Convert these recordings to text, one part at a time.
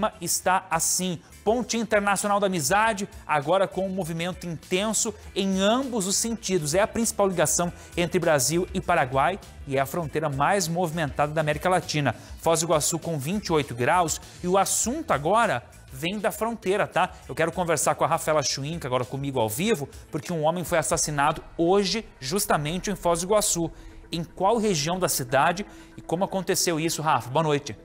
clima está assim. Ponte Internacional da Amizade, agora com um movimento intenso em ambos os sentidos. É a principal ligação entre Brasil e Paraguai e é a fronteira mais movimentada da América Latina. Foz do Iguaçu com 28 graus e o assunto agora vem da fronteira, tá? Eu quero conversar com a Rafaela Schwinck, agora comigo ao vivo, porque um homem foi assassinado hoje, justamente em Foz do Iguaçu. Em qual região da cidade e como aconteceu isso, Rafa? Boa noite.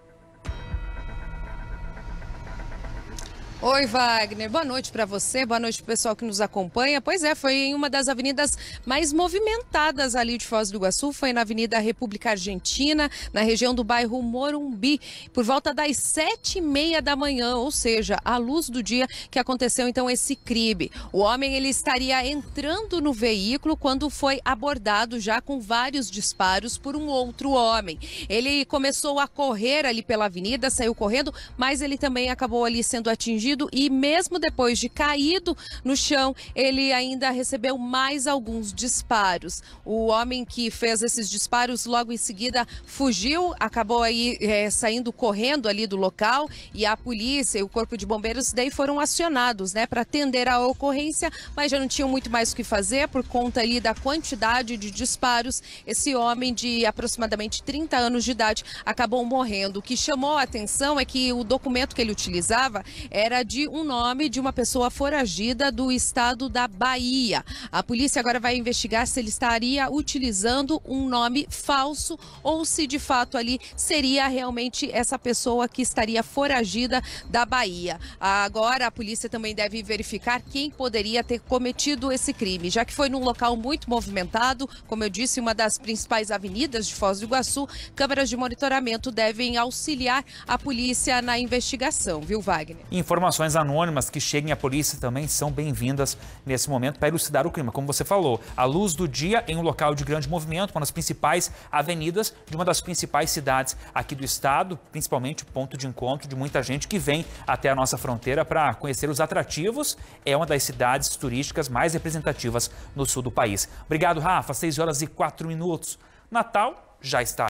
Oi, Wagner. Boa noite para você, boa noite para o pessoal que nos acompanha. Pois é, foi em uma das avenidas mais movimentadas ali de Foz do Iguaçu, foi na Avenida República Argentina, na região do bairro Morumbi, por volta das 7h30 da manhã, ou seja, à luz do dia que aconteceu então esse crime. O homem ele estaria entrando no veículo quando foi abordado já com vários disparos por um outro homem. Ele começou a correr ali pela avenida, saiu correndo, mas ele também acabou ali sendo atingido e mesmo depois de caído no chão, ele ainda recebeu mais alguns disparos. O homem que fez esses disparos logo em seguida fugiu, acabou aí saindo correndo ali do local e a polícia e o corpo de bombeiros daí foram acionados, né, para atender a ocorrência, mas já não tinham muito mais o que fazer por conta ali da quantidade de disparos. Esse homem de aproximadamente 30 anos de idade acabou morrendo. O que chamou a atenção é que o documento que ele utilizava era de um nome de uma pessoa foragida do estado da Bahia. A polícia agora vai investigar se ele estaria utilizando um nome falso ou se de fato ali seria realmente essa pessoa que estaria foragida da Bahia. Agora a polícia também deve verificar quem poderia ter cometido esse crime, já que foi num local muito movimentado, como eu disse, uma das principais avenidas de Foz do Iguaçu. Câmeras de monitoramento devem auxiliar a polícia na investigação, viu, Wagner? Informações anônimas que cheguem à polícia também são bem-vindas nesse momento para elucidar o crime. Como você falou, à luz do dia em um local de grande movimento, uma das principais avenidas de uma das principais cidades aqui do estado, principalmente o ponto de encontro de muita gente que vem até a nossa fronteira para conhecer os atrativos. É uma das cidades turísticas mais representativas no sul do país. Obrigado, Rafa. 6h04. Natal já está